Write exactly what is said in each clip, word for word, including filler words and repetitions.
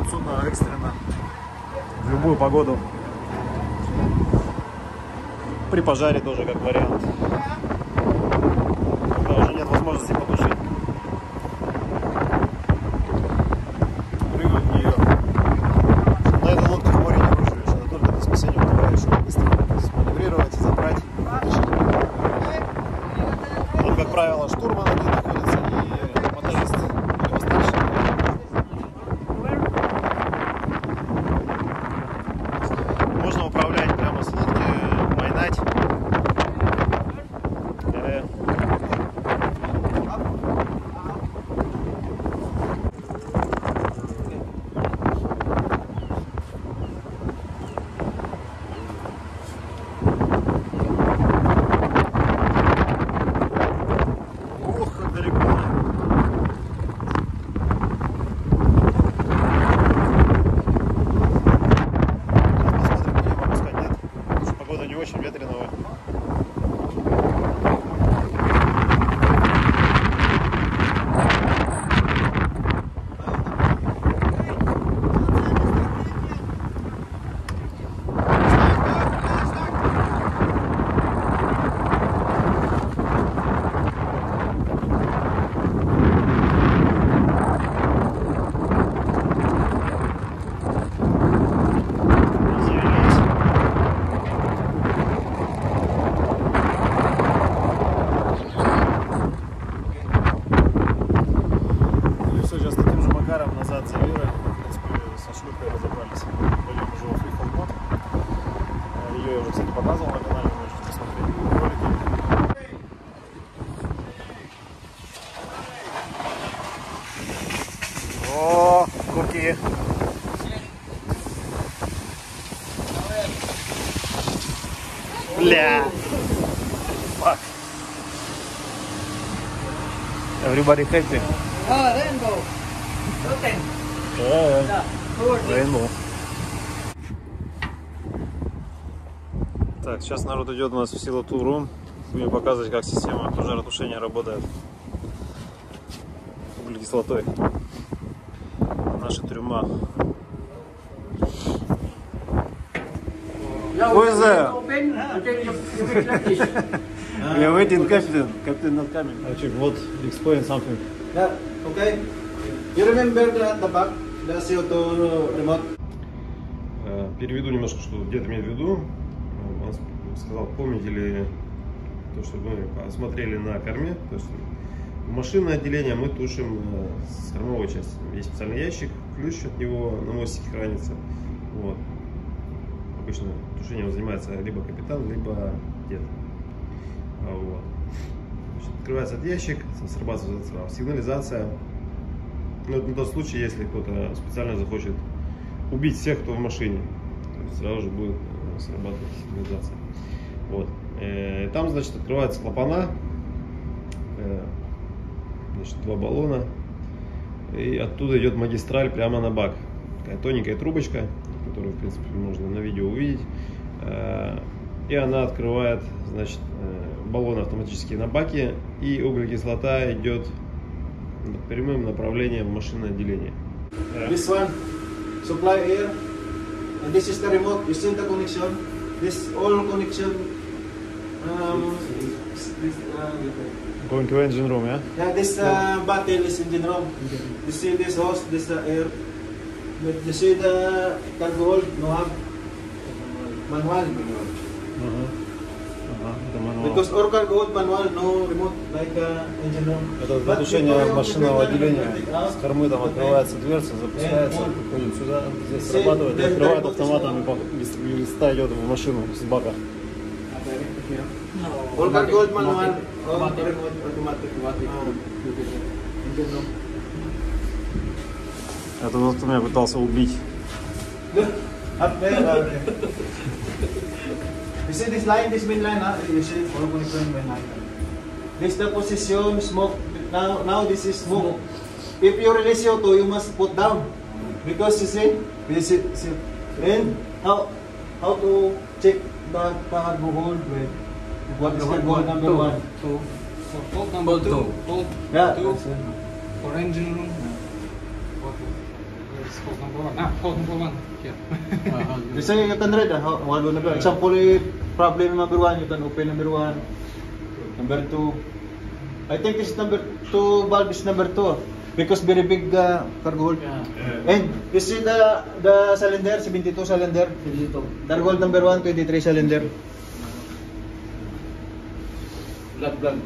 вызывают судно экстренно в любую погоду. При пожаре тоже как вариант. Когда уже нет возможности потушить. Прыгают в нее. На эту лодку в море не бросишь. Это только для спасения утопающих, чтобы быстро сманеврировать, забрать, вытащить. Тут, как правило, штурман один находится и моторист или старший. Можно управлять прямо с лодки, майнать. Очень ветреного. Назад за Вирой, в принципе, со шлюпкой разобрались. Пойдем уже во фрифолмод. Ее я уже, кстати, показывал на канале, можете посмотреть ролики. О, куки! Бля! Fuck! Everybody happy? Oh, rainbow. Okay. Yeah, yeah. Rainbow. Так, сейчас народ идет у нас в Сила Tool Room. Будем показывать, как система пожаротушения работает углекислотой. Наша трюма. Who is there? We are waiting, Captain. Captain not coming. Вот, explain something. Yeah, okay. You remember the, the back, the C O two remote? Переведу немножко, что дед имеет в виду. Он сказал, помните ли то, что мы осмотрели на корме. То есть в машинное отделение мы тушим с кормовой части. Есть специальный ящик, ключ от него на мостике хранится. Вот. Обычно тушением занимается либо капитан, либо дед. Вот. Значит, открывается этот ящик, срабатывается сигнализация. Но это на тот случай, если кто-то специально захочет убить всех, кто в машине. То есть сразу же будет срабатывать сигнализация. Вот. Там, значит, открываются клапана. Значит, два баллона. И оттуда идет магистраль прямо на бак. Такая тоненькая трубочка, которую, в принципе, можно на видео увидеть. И она открывает, значит, баллон автоматически на баке. И углекислота идет прямым направлением в машинное отделение. This one, supply air, and this is the remote. You see the connection. This all connection. Um, this, uh, Going to engine room, yeah? yeah, this uh, bottle is engine room. You see this hose, this uh, air. But you see the cargo hold, no have manual. Uh-huh. Uh-huh. Because all cargo hold manual, no remote like uh, engine room. Это для тушения машинного отделения. С кормы там открывается дверца, запускается, приходит сюда, здесь срабатывает, открывает автоматом и листа идет в машину с бака. All cargo hold manual, all remote automatic. Engine room. Это тот, кто меня пытался убить. Up there, okay. You see this line, this main line, huh? You see all connection main line. This the position, smoke. Now, now this is smoke. If you release C O two, you must put down. Because you see, you see, see. Then, how, how to check the cargo hold with what is cargo hold number one? Two. For hold number two. Hold Yeah. two. For engine room. What is hold number one? Ah, code number one. Here. You say you can read, ah, walo na ba? Example, eh, problem number one, you can open number one. Number two. I think this number two valve is number two. Because very big uh, cargo hold. Yeah. And you see the the cylinder, seventy-two cylinder. Cargo hold number one, twenty-three cylinder. Blood, blood.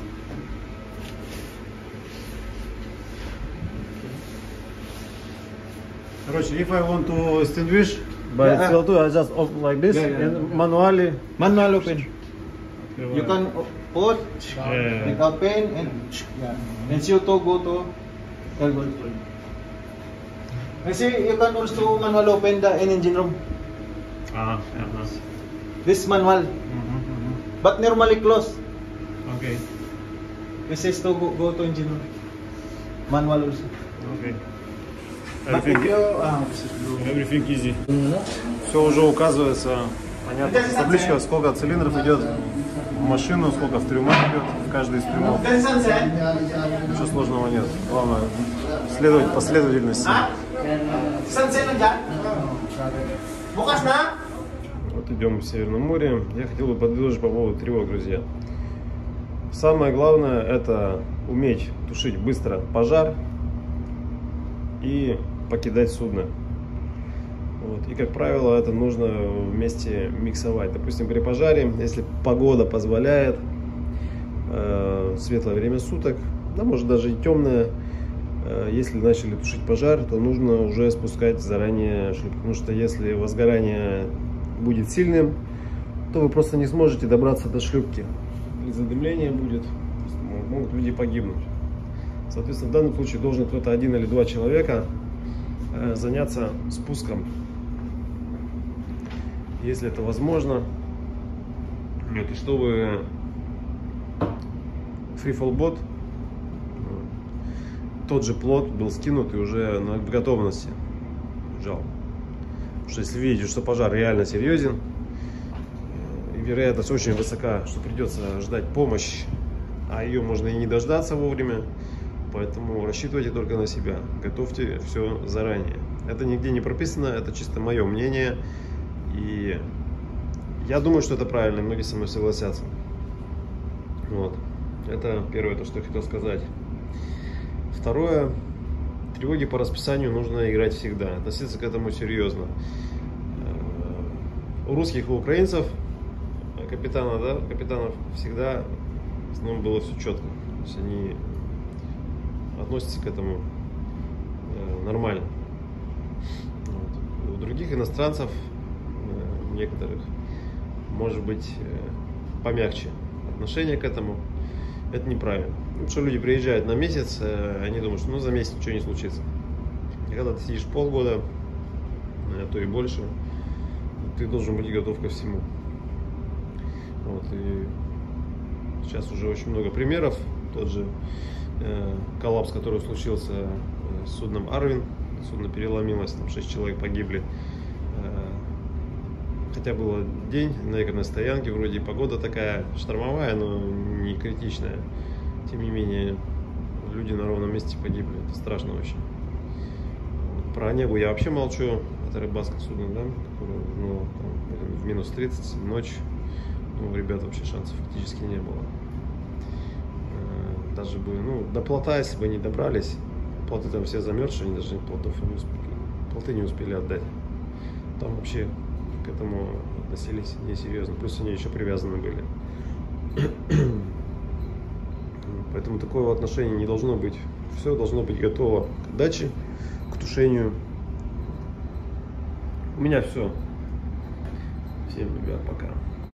Короче, if I want to extinguish by Yeah. C L two, I just open like this Yeah, yeah. and manually. Manual open. You can o- put, Yeah. make open, and yeah. And C O two go to cargo hold. And see, you can also manual open the engine room. Ah, uh-huh. This manual, Mm-hmm. but normally closed. Okay. This is to go, go to engine room. Manual also. Okay. But if Everything, you, ah, this is blue. everything easy. Все уже указывается, понятно, табличка, сколько цилиндров идет в машину, сколько в трюмах идет, в каждый из трюмов. Ничего сложного нет. Главное следовать последовательности. Вот идем в Северном море. Я хотел бы подытожить по поводу тревог, друзья. Самое главное — это уметь тушить быстро пожар и покидать судно. Вот. И, как правило, это нужно вместе миксовать. Допустим, при пожаре, если погода позволяет, э, светлое время суток, да, может даже и темное, э, если начали тушить пожар, то нужно уже спускать заранее шлюпки. Потому что если возгорание будет сильным, то вы просто не сможете добраться до шлюпки. Или задымление будет, могут люди погибнуть. Соответственно, в данном случае должен кто-то один или два человека э, заняться спуском, если это возможно. Вот, и чтобы фрифолбот, тот же плот был скинут и уже на, в готовности лежал. Потому что если видите, что пожар реально серьезен, и вероятность очень высока, что придется ждать помощь, а ее можно и не дождаться вовремя, поэтому рассчитывайте только на себя, готовьте все заранее. Это нигде не прописано, это чисто мое мнение, и я думаю, что это правильно, многие со мной согласятся. Вот. Это первое, то, что я хотел сказать. Второе, тревоги по расписанию нужно играть всегда, относиться к этому серьезно. У русских и украинцев, капитана, да, капитанов всегда в основном было все четко. То есть они относятся к этому э, нормально. Вот. У других иностранцев, э, некоторых, может быть э, помягче отношение к этому. Это неправильно. Потому что люди приезжают на месяц, э, они думают, что ну, за месяц ничего не случится. И когда ты сидишь полгода, э, то и больше, ты должен быть готов ко всему. Вот. И сейчас уже очень много примеров. Тот же э, коллапс, который случился э, с судном Арвин, судно переломилось, там шесть человек погибли. Э, хотя было день на якорной стоянке, вроде погода такая штормовая, но не критичная. Тем не менее, люди на ровном месте погибли. Это страшно очень. Про Онегу я вообще молчу. Это рыбацкое судно, да, которое ну, там, в минус тридцать, ночь. Ну, у ребят вообще шансов фактически не было. Даже бы, ну, до плота, если бы не добрались, плоты там все замерзшие, они даже плотов не успели, плоты не успели отдать. Там вообще к этому относились несерьезно, плюс они еще привязаны были. Поэтому такого отношения не должно быть. Все должно быть готово к отдаче, к тушению. У меня все. Всем, ребят, пока.